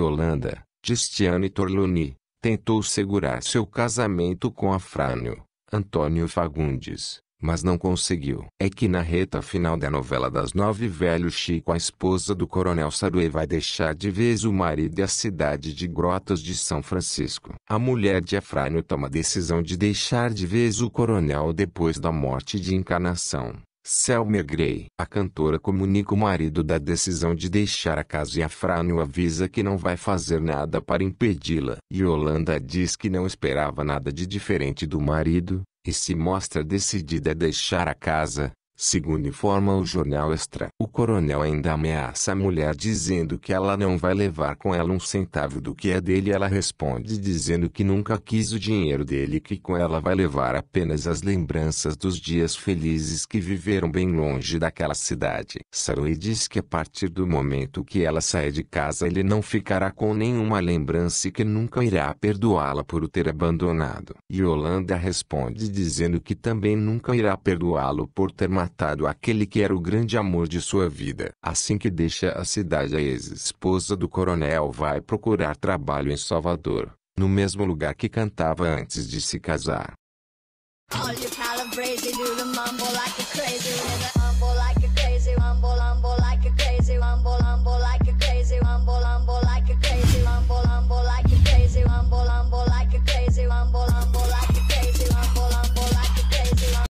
Yolanda, Cristiane Torloni, tentou segurar seu casamento com Afrânio, Antônio Fagundes, mas não conseguiu. É que na reta final da novela das 9, velho Chico, a esposa do Coronel Saruê vai deixar de vez o marido e a cidade de Grotas de São Francisco. A mulher de Afrânio toma a decisão de deixar de vez o coronel depois da morte de Encarnação, Selmer Grey. A cantora comunica ao marido da decisão de deixar a casa e Afrânio avisa que não vai fazer nada para impedi-la. Yolanda diz que não esperava nada de diferente do marido, e se mostra decidida a deixar a casa, segundo informa o jornal Extra. O coronel ainda ameaça a mulher dizendo que ela não vai levar com ela um centavo do que é dele. Ela responde dizendo que nunca quis o dinheiro dele e que com ela vai levar apenas as lembranças dos dias felizes que viveram bem longe daquela cidade. Saruê diz que a partir do momento que ela sair de casa ele não ficará com nenhuma lembrança e que nunca irá perdoá-la por o ter abandonado. Yolanda responde dizendo que também nunca irá perdoá-lo por ter matado aquele que era o grande amor de sua vida. Assim que deixa a cidade, a ex-esposa do coronel vai procurar trabalho em Salvador, no mesmo lugar que cantava antes de se casar. Like